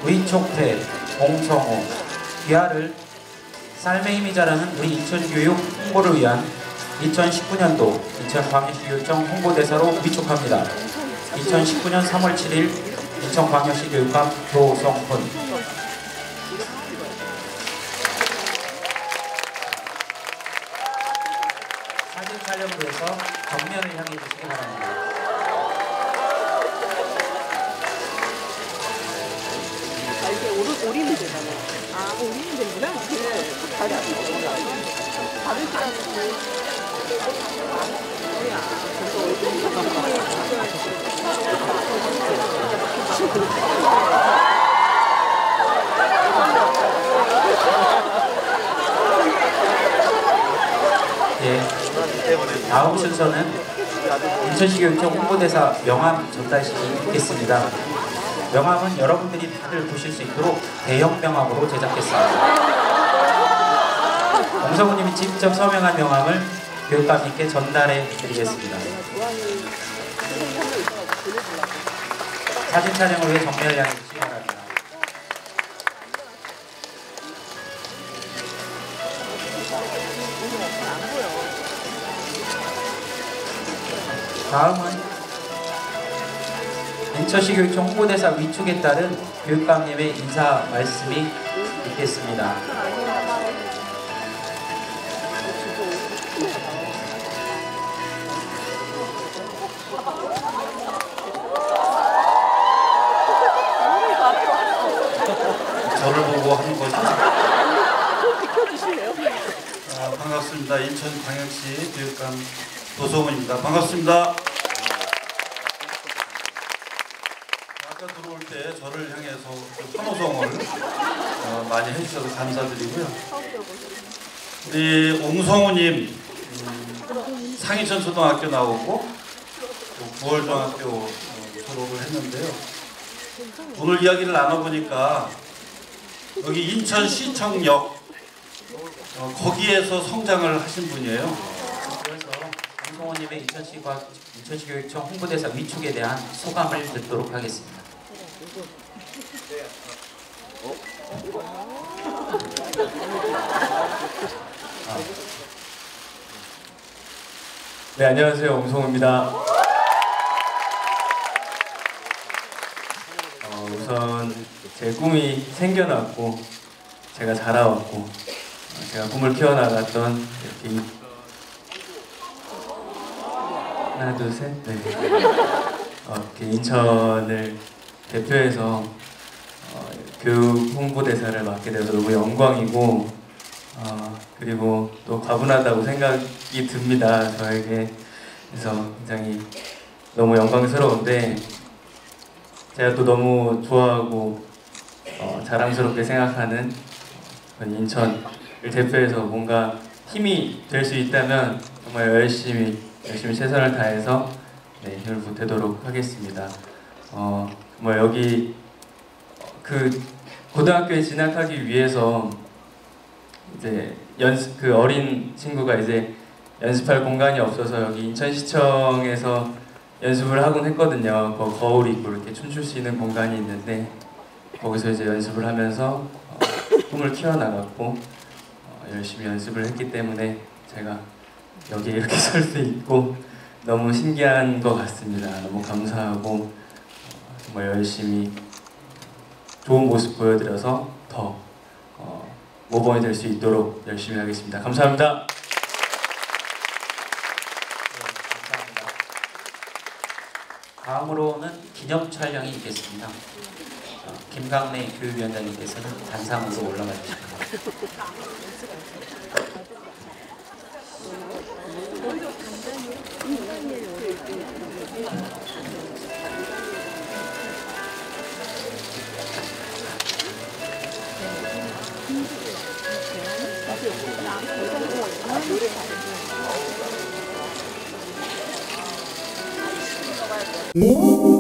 위촉태, 봉성호, 귀하를 삶의 힘이 자라는 우리 인천교육 홍보를 위한 2019년도 인천광역시교육청 홍보대사로 위촉합니다. 2019년 3월 7일 인천광역시 교육감 조성훈. 사진 촬영을 위해서 정면을 향해 주시기 바랍니다. 이게 오리는 되잖아요. 아, 오리는 되는구나. 네. 다리 아프죠. 다른 시간에 예, 다음 순서는 인천시교육청 홍보대사 명함 전달식이 있겠습니다. 명함은 여러분들이 다들 보실 수 있도록 대형 명함으로 제작했습니다. 홍성우님이 직접 서명한 명함을 교육감님께 전달해 드리겠습니다. 사진 촬영을 위해 정면을 향해 주시기 바랍니다. 다음은 인천시교육청 홍보대사 위촉에 따른 교육감님의 인사 말씀이 있겠습니다. 저를 보고 하는 거죠? 비켜주실래요? 반갑습니다. 인천광역시 교육감 조성훈입니다. 반갑습니다. 아까 들어올 때 저를 향해서 환호성을 많이 해주셔서 감사드리고요. 우리 옹성우님 상위천 초등학교 나오고 9월중학교 졸업을 했는데요. 오늘 이야기를 나눠보니까 여기 인천시청역 거기에서 성장을 하신 분이에요. 그래서 옹성우님의 인천시교육청 홍보대사 위촉에 대한 소감을 듣도록 하겠습니다. 네, 안녕하세요. 옹성우입니다. 우선 제 꿈이 생겨났고 제가 자라왔고 제가 꿈을 키워나갔던 이렇게 하나 둘 셋 네. 이렇게 인천을 대표해서 교육 홍보대사를 맡게 돼서 너무 영광이고 그리고 또 과분하다고 생각이 듭니다. 저에게. 그래서 굉장히 너무 영광스러운데 제가 또 너무 좋아하고 자랑스럽게 생각하는 인천을 대표해서 뭔가 힘이 될 수 있다면 정말 열심히 최선을 다해서 힘을 보태도록 하겠습니다. 정말 여기 그 고등학교에 진학하기 위해서 이제 그 어린 친구가 이제 연습할 공간이 없어서 여기 인천시청에서 연습을 하곤 했거든요. 거울 있고 이렇게 춤출 수 있는 공간이 있는데 거기서 이제 연습을 하면서 꿈을 키워나갔고 열심히 연습을 했기 때문에 제가 여기 이렇게 설 수 있고 너무 신기한 것 같습니다. 너무 감사하고 정말 열심히 좋은 모습 보여드려서 더 모범이 될 수 있도록 열심히 하겠습니다. 감사합니다. 다음으로는 기념 촬영이 있겠습니다. 김강래 교육위원장님께서는 단상으로 올라가 주십니다. 오!